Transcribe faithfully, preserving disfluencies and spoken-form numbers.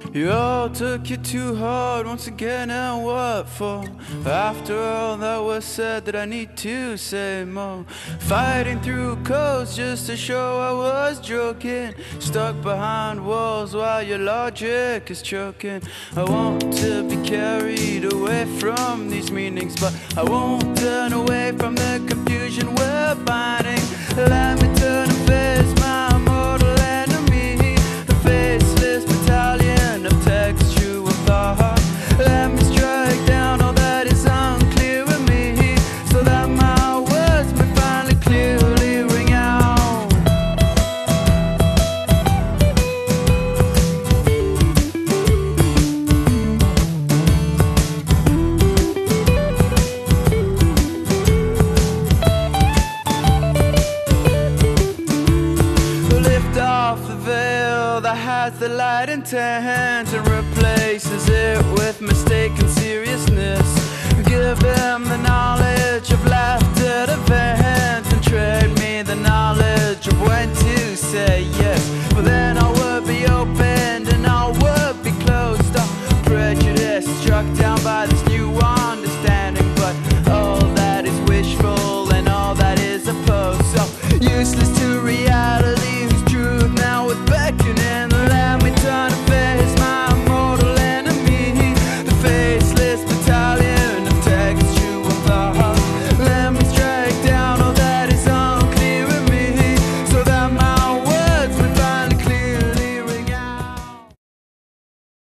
You all took it too hard once again, and what for? After all that was said, that I need to say more. Fighting through codes just to show I was joking. Stuck behind walls while your logic is choking. I want to be carried away from these meanings, but I won't turn away from the confusion we're binding. Let me turn and face my mortal enemy, the faceless battalion of textual thought. Let me strike down all that is unclear in me, so that my words may finally clearly ring out. Lift off the veil that has the light intent and replaces it with mistaken seriousness. Give them the knowledge of laughter to vent, and trade me the knowledge of when to say yes.